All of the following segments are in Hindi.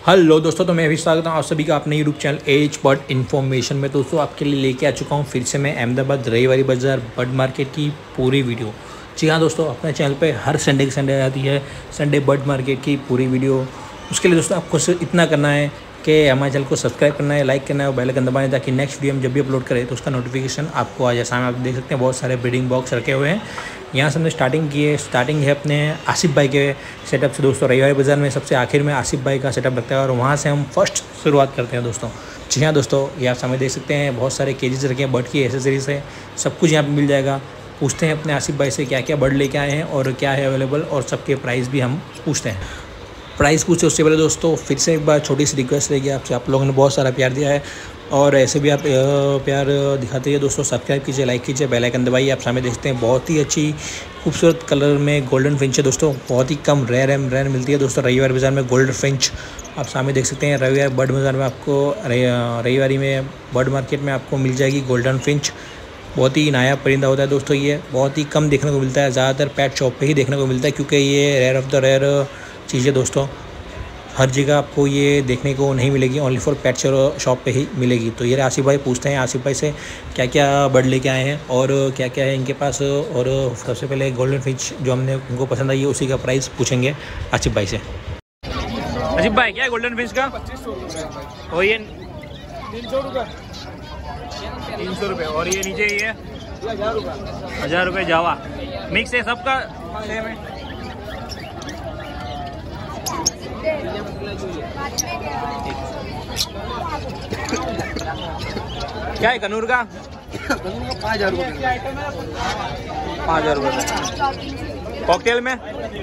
हेलो दोस्तों, तो मैं भी स्वागत हूँ आप सभी का अपने यूट्यूब चैनल एज बर्ड इन्फॉर्मेशन में। दोस्तों आपके लिए लेके आ चुका हूँ फिर से मैं अहमदाबाद रविवारी बाज़ार बर्ड मार्केट की पूरी वीडियो। जी हाँ दोस्तों, अपने चैनल पे हर संडे की संडे आती है संडे बर्ड मार्केट की पूरी वीडियो। उसके लिए दोस्तों आपको सिर्फ इतना करना है कि हमारे चैनल को सब्सक्राइब करना है, लाइक करना है और बेल आइकन दबाना है ताकि नेक्स्ट वीडियो हम जब भी अपलोड करें तो उसका नोटिफिकेशन आपको आ जाए। सामने आप देख सकते हैं बहुत सारे ब्रीडिंग बॉक्स रखे हुए हैं। यहाँ से हमने स्टार्टिंग है अपने आसिफ भाई के सेटअप से। दोस्तों रविवारी बाज़ार में सबसे आखिर में आसिफ भाई का सेटअप लगता है और वहाँ से हम फर्स्ट शुरुआत करते हैं दोस्तों। जी हाँ दोस्तों, ये आप सामने देख सकते हैं बहुत सारे केजेस रखे हैं बर्ड की एसेसरीज है, सब कुछ यहाँ पे मिल जाएगा। पूछते हैं अपने आसिफ भाई से क्या क्या बर्ड लेके आए हैं और क्या है अवेलेबल, और सबके प्राइस भी हम पूछते हैं। प्राइस पूछते उससे पहले दोस्तों फिर से एक बार छोटी सी रिक्वेस्ट रहेगी आपसे, आप लोगों ने बहुत सारा प्यार दिया है और ऐसे भी आप प्यार दिखाते हैं दोस्तों। सब्सक्राइब कीजिए, लाइक कीजिए, बेल आइकन दबाइए। आप सामने देखते हैं बहुत ही अच्छी खूबसूरत कलर में गोल्डन फिंच है दोस्तों, बहुत ही कम रेयर मिलती है दोस्तों रविवार बाज़ार में गोल्डन फिंच। आप सामने देख सकते हैं रविवार बर्ड बाज़ार में आपको रविवारी में बर्ड मार्केट में आपको मिल जाएगी गोल्डन फिंच। बहुत ही नायाब परिंदा होता है दोस्तों, ये बहुत ही कम देखने को मिलता है, ज़्यादातर पेट शॉप पे ही देखने को मिलता है क्योंकि ये रेयर ऑफ द रेयर चीज़ है दोस्तों। हर जगह आपको ये देखने को नहीं मिलेगी, ओनली फॉर पेट शॉप पे ही मिलेगी। तो ये आसिफ भाई पूछते हैं आसिफ भाई से क्या क्या बर्ड लेके आए हैं और क्या क्या है इनके पास। और सबसे पहले गोल्डन फिंच जो हमने उनको पसंद आई है उसी का प्राइस पूछेंगे आसिफ भाई से। आसिफ भाई क्या है गोल्डन फिंच का? 2500 और ये 300 रुपये 300 रुपये और ये नीचे ये 1000 रुपये जावा मिक्स है, सबका सेम है। क्या है कनूर का? 5000 रुपये 5000 रुपये। कॉकटेल में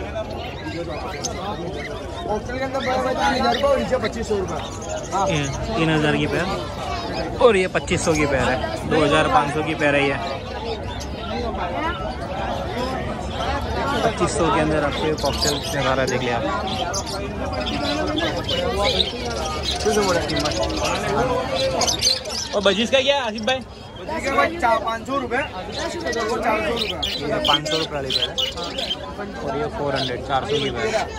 कॉकटेल के अंदर 3000 रुपये और नीचे 2500 रुपये। 3000 की पैर और ये 2500 की पैर है, 2500 की पैर है ये। 2500 के अंदर आपके कॉकटेल नज़ारा देख लिया आप। और बजीज का क्या है आसिफ भाई? 500 रुपये 400 रुपये। ये 500 रुपये वाली पैर है और ये 400 की पैर है।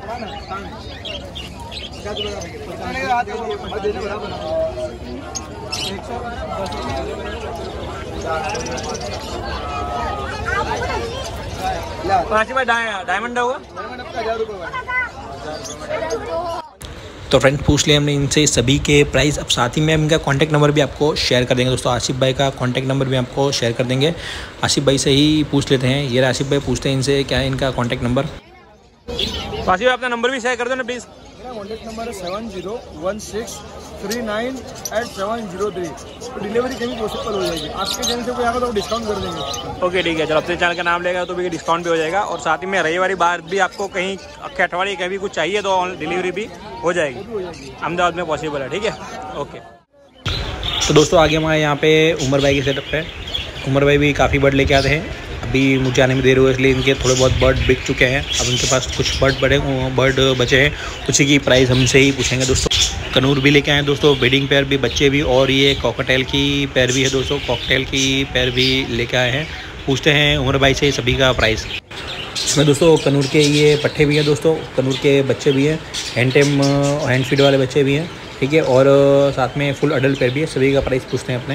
आसिफ भाई डायमंड होगा? तो फ्रेंड्स पूछ लिया हमने इनसे सभी के प्राइस। अब साथ ही में हम इनका कॉन्टैक्ट नंबर भी आपको शेयर कर देंगे दोस्तों। आसिफ भाई का कॉन्टैक्ट नंबर भी आपको शेयर कर देंगे। आसिफ भाई से ही पूछ लेते हैं। ये आसिफ भाई पूछते हैं इनसे क्या है इनका कॉन्टैक्ट नंबर। तो आसिफ भाई अपना नंबर भी शेयर कर दो ना प्लीज़। मेरा कॉन्टैक्ट नंबर है 7016398703। तो डिलीवरी कहीं पॉसिबल हो जाएगी, आपके चैनल से कोई आएगा तो डिस्काउंट कर देंगे। ओके ठीक है, चलो अपने चैनल का नाम लेगा तो भी डिस्काउंट भी हो जाएगा। और साथ ही में रविवारी बाद भी आपको कहीं अठवाड़ी कहीं कुछ चाहिए तो डिलीवरी भी हो जाएगी, अहमदाबाद में पॉसिबल है। ठीक है, ओके। तो दोस्तों आगे हमारे यहाँ पे उमर भाई के सेटअप है। उमर भाई भी काफ़ी बर्ड लेके आते हैं, अभी मुझे आने में देर हुई इसलिए इनके थोड़े बहुत बर्ड बिक चुके हैं। अब उनके पास कुछ बर्ड बचे हैं, उसी की प्राइस हमसे ही पूछेंगे दोस्तों। कनूर भी लेके आए हैं दोस्तों, ब्रीडिंग पेयर भी, बच्चे भी, और ये कॉकटेल की पैर भी है दोस्तों, कॉकटेल की पैर भी लेके आए हैं। पूछते हैं उमर भाई से सभी का प्राइस। इसमें दोस्तों कनूर के ये पट्टे भी हैं दोस्तों, कनूर के बच्चे भी हैं, हैंड फीड वाले बच्चे भी हैं, ठीक है, और साथ में फुल अडल्ट पेयर भी है। सभी का प्राइस पूछते हैं अपने।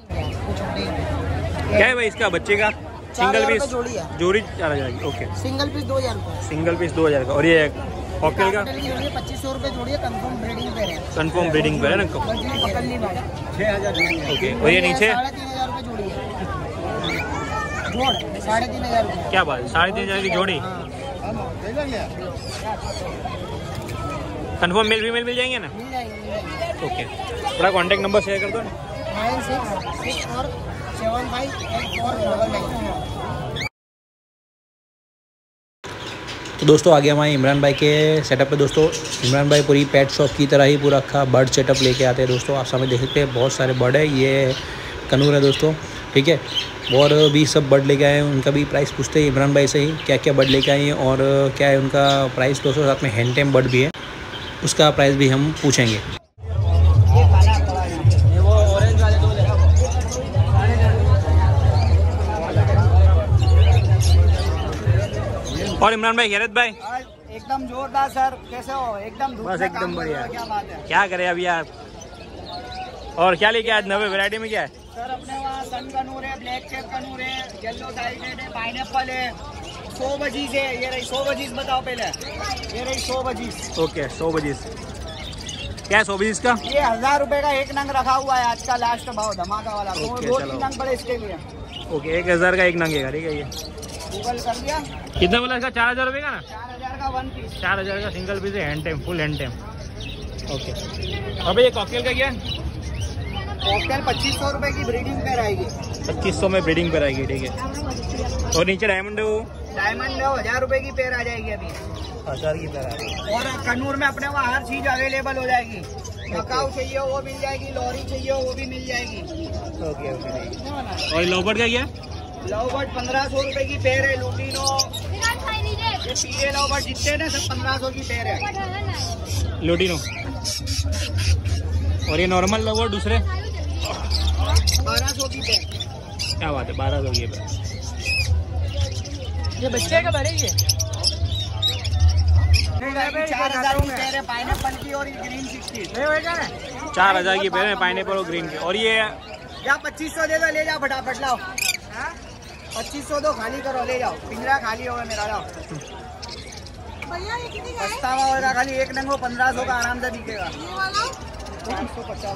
क्या है भाई इसका बच्चे का? सिंगल पीस जोड़ी 4000 की। ओके, सिंगल पीस 2000 का। सिंगल पीस 2000 का। और ये कॉकटेल का 2500 रुपये जोड़ी है, कंफर्म ब्रीडिंग पे है। कंफर्म ब्रीडिंग पे है ना? 6000 जोड़ी। ओके, और ये नीचे 3500 रुपये जोड़ी है, जोड़ 3500 रुपये। क्या बात है, 3500 की जोड़ी? कंफर्म मेल फीमेल मिल जाएंगे ना? मिल जाएंगे। ओके, थोड़ा कॉन्टैक्ट नंबर शेयर कर दो ना। 9664758499। तो दोस्तों आगे हमारे इमरान भाई के सेटअप पे दोस्तों। इमरान भाई पूरी पेट शॉप की तरह ही पूरा अक्खा बर्ड सेटअप लेके आते हैं दोस्तों। आप सामने देख सकते हैं बहुत सारे बर्ड है, ये कनूर है दोस्तों, ठीक है, और भी सब बर्ड लेके आए हैं। उनका भी प्राइस पूछते हैं इमरान भाई से ही क्या क्या बर्ड लेके आए हैं और क्या है उनका प्राइस दोस्तों। साथ में हैंड टेम बर्ड भी है, उसका प्राइस भी हम पूछेंगे। और इमरान भाई, खैरियत भाई? एकदम जोरदार सर, कैसे हो? एकदम बस एकदम बढ़िया। क्या बात है? क्या करें अभी यार। और क्या लेके आज नवे वैरायटी में क्या है? सर अपने वहाँ सन कनूर है, ब्लैक कैप कनूर है, येलो साइडेड है, पाइनएप्पल है, 100 बजीज है। ये रही 100 बजीज, बताओ पहले। ये रही 100 बजीज। Okay 100 budgies. क्या है 100 बजीज का? ये 1000 रुपए का एक नंग रखा हुआ है, आज का लास्ट भाव धमाका वाला। तो ओके, 2-3 नंग पड़े इसके लिए। ओके 1000 का एक नंगेगा, ठीक है। ये गूगल कर लिया। कितना बोला इसका? 4000 रुपये का ना? 4000 का 1 पीस। 4000 का सिंगल पीस है, hand tame, full hand tame. Okay अबे ये कॉकटेल का क्या है? कॉकटेल 2500 रुपए की ब्रीडिंग पेयर आएगी। 2500 में ब्रीडिंग पर आएगी, ठीक है। और नीचे डायमंड है वो? डायमंड है 1000 रुपए की पेयर आ जाएगी अभी। 1000 की पेयर आएगी। और कनूर में अपने वहाँ हर चीज अवेलेबल हो जाएगी। मकाऊ चाहिए वो मिल जाएगी, लॉरी चाहिए वो भी मिल जाएगी। Okay okay. और लोबर्ट का क्या? लवबर्ड 1500 रुपए की पेयर है। लुटिनो, ये पीले लवबर्ड जितने ना सब 1500 की पेयर है। लुटिनो। और ये नॉर्मल लवर दूसरे 1200 की पेयर। क्या बात है, 1200 की पेयर। ये बच्चे का भरेंगे 4000 की पेयर है पाइनएप्पल की, और ये ग्रीन 60। 4000 की पेयर है पाइनएप्पल और ग्रीन की। और ये या 2500 दे दो, ले जाओ फटाफट लाओ। 2500 दो, खाली करो, ले जाओ। पिंजरा खाली होगा मेरा, लाओ। पछतावा होगा, खाली एक नंगो 1500 का आराम से बिकेगा। 550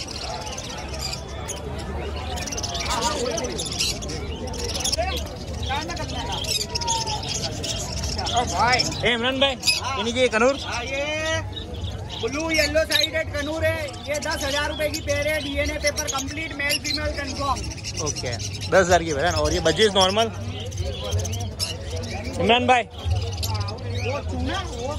इमरान भाई इन्हीं की कनूर। ये ब्लू येलो साइडेड कनूर है। ये 10,000 रुपए की पेयर है। DNA paper complete, male female confirm. Okay 10,000 की पेयर है। और ये बजीज नॉर्मल। इमरान भाई वो चूना वो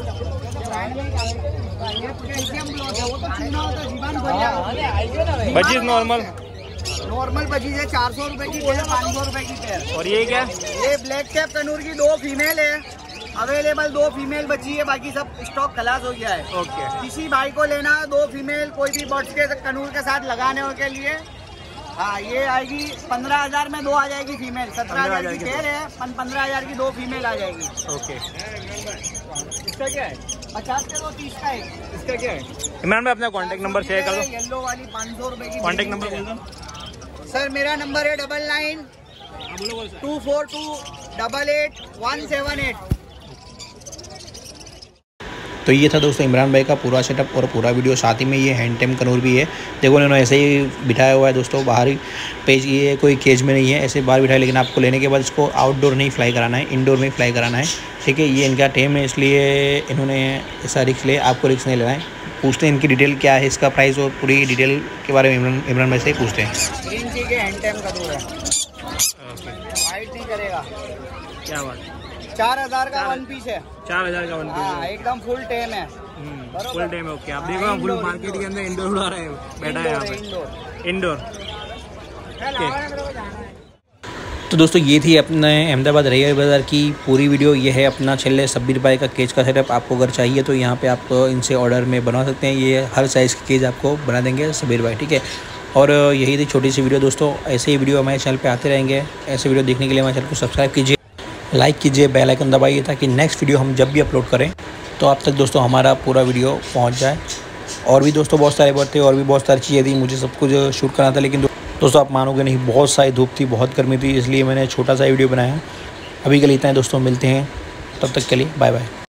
बजीज नॉर्मल। नॉर्मल बजीज है 400 रुपए की पेयर, 500 रुपए की पेयर। और ये क्या? ये ब्लैक कैप कनूर की 2 फीमेल है अवेलेबल। 2 फीमेल बची है, बाकी सब स्टॉक खलास हो गया है। ओके किसी भाई को लेना 2 फीमेल कोई भी बर्ड्स के कनूर के साथ लगाने के लिए। हाँ ये आएगी 15,000 में 2 आ जाएगी फीमेल। 17,000 की पेयर है, 15,000 की 2 फीमेल आ जाएगी। ओके। इसका क्या है? 50 के 2 30 का है। इसका क्या है? इमरान भाई अपना कांटेक्ट नंबर शेयर कर दो। येलो वाली 500 रुपए की। कांटेक्ट नंबर बोल दो सर। मेरा नंबर है 99 242 88 178। तो ये था दोस्तों इमरान भाई का पूरा सेटअप और पूरा वीडियो। साथ ही में ये हैंड टाइम कनूर भी है। देखो उन्होंने ऐसे ही बिठाया हुआ है दोस्तों, बाहर ही पेज। ये कोई केज में नहीं है, ऐसे बाहर बिठाया। लेकिन आपको लेने के बाद इसको आउटडोर नहीं फ्लाई कराना है, इंडोर में फ्लाई कराना है, ठीक है। ये इनका टेम है, इसलिए इन्होंने ऐसा रिस्क लिया। आपको रिस्क नहीं लेना है। पूछते हैं इनकी डिटेल क्या है, इसका प्राइस और पूरी डिटेल के बारे में इमरान भाई से ही पूछते हैं। ग्रीन टी के हैंड टाइम कनूर है, वाइट नहीं करेगा। क्या बात? 4000 का 1 पीस है। 4000 का 1 पीस। हाँ एकदम फुल टेम है। फुल टाइम है। ओके आप देखो फुल मार्केट के अंदर इंडोर उड़ा रहे हैं, बैठा है यहाँ पे इंडोर। तो दोस्तों ये थी अपने अहमदाबाद रईवारी बाज़ार की पूरी वीडियो। ये है अपना छेल्ले 26 रुपये का केज का सेटअप। आपको अगर चाहिए तो यहाँ पे आप इनसे ऑर्डर में बनवा सकते हैं। ये हर साइज़ के केज आपको बना देंगे 26 रुपये, ठीक है। और यही थी छोटी सी वीडियो दोस्तों। ऐसे ही वीडियो हमारे चैनल पे आते रहेंगे। ऐसे वीडियो देखने के लिए हमारे चैनल को सब्सक्राइब कीजिए, लाइक कीजिए, बेल आइकन दबाइए, ताकि नेक्स्ट वीडियो हम जब भी अपलोड करें तो आप तक दोस्तों हमारा पूरा वीडियो पहुंच जाए। और भी दोस्तों बहुत सारे बर्ड थे और भी बहुत सारी चीज़ें थी, मुझे सब कुछ शूट करना था। लेकिन दोस्तों आप मानोगे नहीं, बहुत सारी धूप थी, बहुत गर्मी थी, इसलिए मैंने छोटा सा वीडियो बनाया। अभी के लिए इतना है दोस्तों, मिलते हैं, तब तक के लिए बाय बाय।